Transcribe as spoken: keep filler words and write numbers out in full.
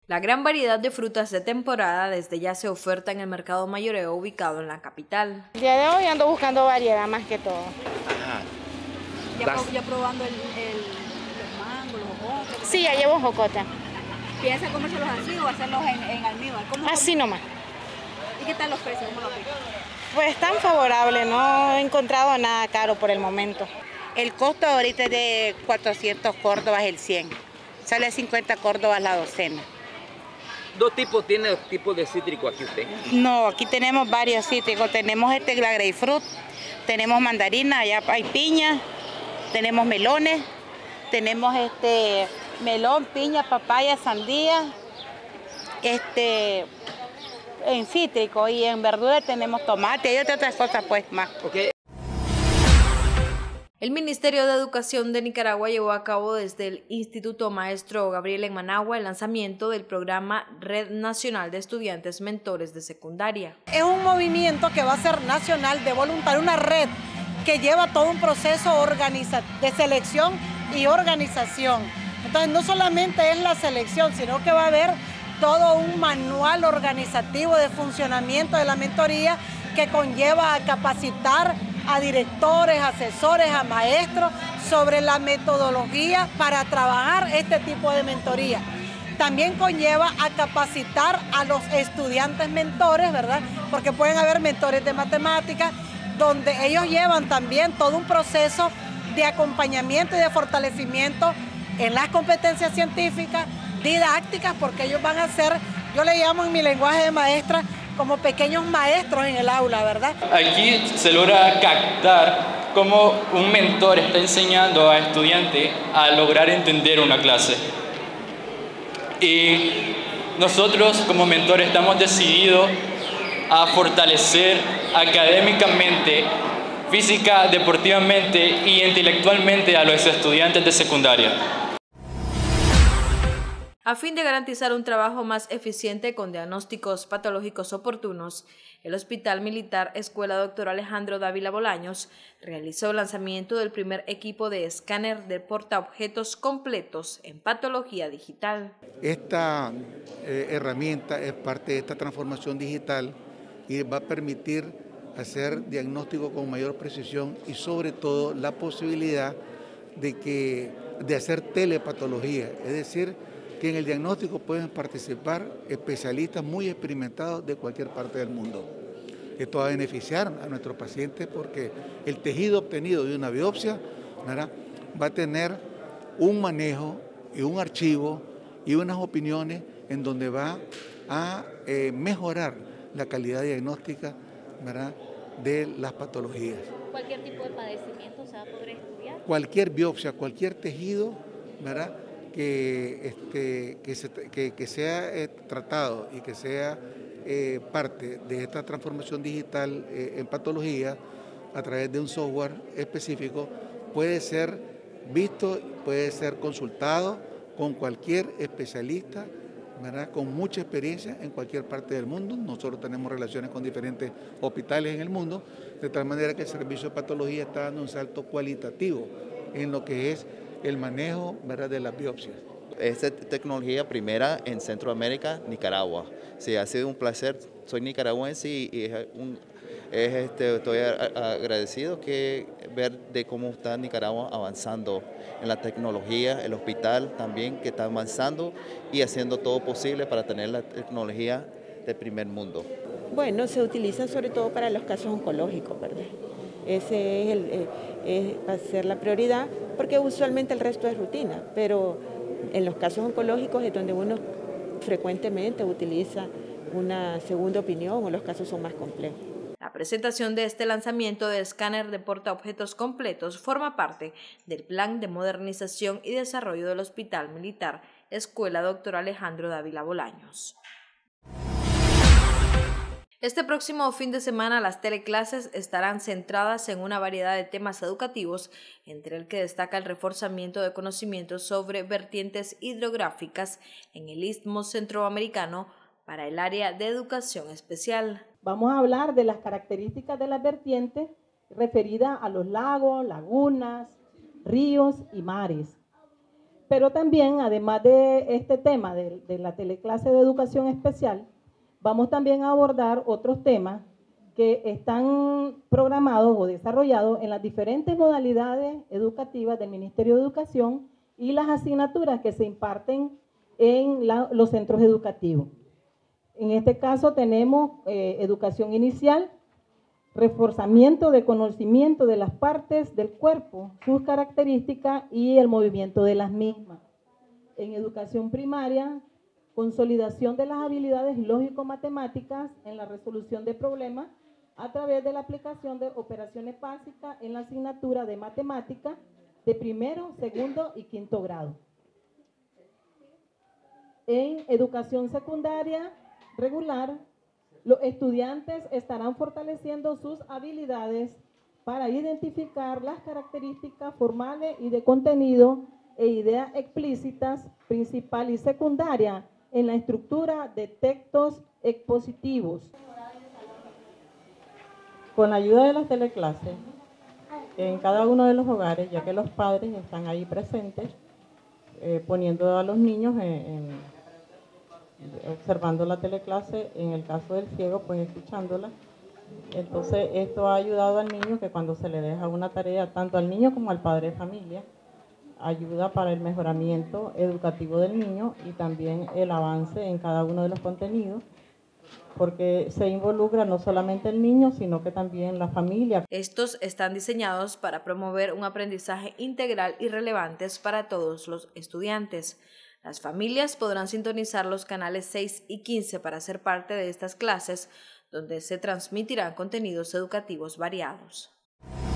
La gran variedad de frutas de temporada desde ya se oferta en el mercado mayoreo ubicado en la capital. El día de hoy ando buscando variedad más que todo. Ajá. ¿Ya, Las... pro, ya probando el, el, los mangos, los jocotes? Sí, ya llevo jocota. ¿Piensa comérselos así o hacerlos en, en almíbar? ¿Cómo, así cómo? nomás. ¿Y qué tal los precios? ¿Cómo los ven? Pues están favorables, no he encontrado nada caro por el momento. El costo ahorita es de cuatrocientos córdobas el cien. Sale a cincuenta córdobas la docena. Dos tipos, tiene dos tipos de cítrico aquí usted. No, aquí tenemos varios cítricos. Tenemos este la grapefruit, tenemos mandarina, allá hay piña, tenemos melones, tenemos este melón, piña, papaya, sandía, este en cítrico, y en verdura tenemos tomate y otras cosas pues más. Okay. El Ministerio de Educación de Nicaragua llevó a cabo desde el Instituto Maestro Gabriel en Managua el lanzamiento del programa Red Nacional de Estudiantes Mentores de Secundaria. Es un movimiento que va a ser nacional de voluntarios, una red que lleva todo un proceso de selección y organización. Entonces no solamente es la selección, sino que va a haber todo un manual organizativo de funcionamiento de la mentoría que conlleva a capacitar a directores, asesores, a maestros sobre la metodología para trabajar este tipo de mentoría. También conlleva a capacitar a los estudiantes mentores, ¿verdad? Porque pueden haber mentores de matemáticas, donde ellos llevan también todo un proceso de acompañamiento y de fortalecimiento en las competencias científicas, didácticas, porque ellos van a ser, yo le llamo en mi lenguaje de maestra, como pequeños maestros en el aula, ¿verdad? Aquí se logra captar cómo un mentor está enseñando a estudiantes a lograr entender una clase. Y nosotros como mentores estamos decididos a fortalecer académicamente, física, deportivamente y intelectualmente a los estudiantes de secundaria. A fin de garantizar un trabajo más eficiente con diagnósticos patológicos oportunos, el Hospital Militar Escuela Doctor Alejandro Dávila Bolaños realizó el lanzamiento del primer equipo de escáner de portaobjetos completos en patología digital. Esta eh, herramienta es parte de esta transformación digital y va a permitir hacer diagnóstico con mayor precisión y sobre todo la posibilidad de, que, de hacer telepatología, es decir, que en el diagnóstico pueden participar especialistas muy experimentados de cualquier parte del mundo. Esto va a beneficiar a nuestros pacientes porque el tejido obtenido de una biopsia, ¿verdad?, va a tener un manejo y un archivo y unas opiniones en donde va a eh, mejorar la calidad diagnóstica, ¿verdad?, de las patologías. ¿Cualquier tipo de padecimiento se va a poder estudiar? Cualquier biopsia, cualquier tejido, ¿verdad?, que, este, que, se, que, que sea eh, tratado y que sea eh, parte de esta transformación digital eh, en patología a través de un software específico, puede ser visto, puede ser consultado con cualquier especialista, ¿verdad?, con mucha experiencia en cualquier parte del mundo. Nosotros tenemos relaciones con diferentes hospitales en el mundo, de tal manera que el servicio de patología está dando un salto cualitativo en lo que es el manejo, ¿verdad?, de las biopsias. Esta tecnología primera en Centroamérica, Nicaragua. Sí, ha sido un placer, soy nicaragüense y, y es un, es este, estoy agradecido que ver de cómo está Nicaragua avanzando en la tecnología, el hospital también que está avanzando y haciendo todo posible para tener la tecnología de primer mundo. Bueno, se utiliza sobre todo para los casos oncológicos, ¿verdad? Ese es el, eh, eh, va a ser la prioridad, porque usualmente el resto es rutina, pero en los casos oncológicos es donde uno frecuentemente utiliza una segunda opinión o los casos son más complejos. La presentación de este lanzamiento de escáner de portaobjetos completos forma parte del plan de modernización y desarrollo del Hospital Militar Escuela Doctor Alejandro Dávila Bolaños. Este próximo fin de semana las teleclases estarán centradas en una variedad de temas educativos, entre el que destaca el reforzamiento de conocimientos sobre vertientes hidrográficas en el Istmo Centroamericano para el área de educación especial. Vamos a hablar de las características de las vertientes referidas a los lagos, lagunas, ríos y mares. Pero también, además de este tema de, de la teleclase de educación especial, vamos también a abordar otros temas que están programados o desarrollados en las diferentes modalidades educativas del Ministerio de Educación y las asignaturas que se imparten en la, los centros educativos. En este caso tenemos eh, educación inicial, reforzamiento de conocimiento de las partes del cuerpo, sus características y el movimiento de las mismas. En educación primaria, consolidación de las habilidades lógico-matemáticas en la resolución de problemas a través de la aplicación de operaciones básicas en la asignatura de matemáticas de primero, segundo y quinto grado. En educación secundaria regular, los estudiantes estarán fortaleciendo sus habilidades para identificar las características formales y de contenido e ideas explícitas, principal y secundaria, en la estructura de textos expositivos. Con la ayuda de las teleclases, en cada uno de los hogares, ya que los padres están ahí presentes, eh, poniendo a los niños en, en, observando la teleclase, en el caso del ciego, pues escuchándola. Entonces, esto ha ayudado al niño que cuando se le deja una tarea, tanto al niño como al padre de familia, ayuda para el mejoramiento educativo del niño y también el avance en cada uno de los contenidos, porque se involucra no solamente el niño, sino que también la familia. Estos están diseñados para promover un aprendizaje integral y relevantes para todos los estudiantes. Las familias podrán sintonizar los canales seis y quince para ser parte de estas clases, donde se transmitirán contenidos educativos variados.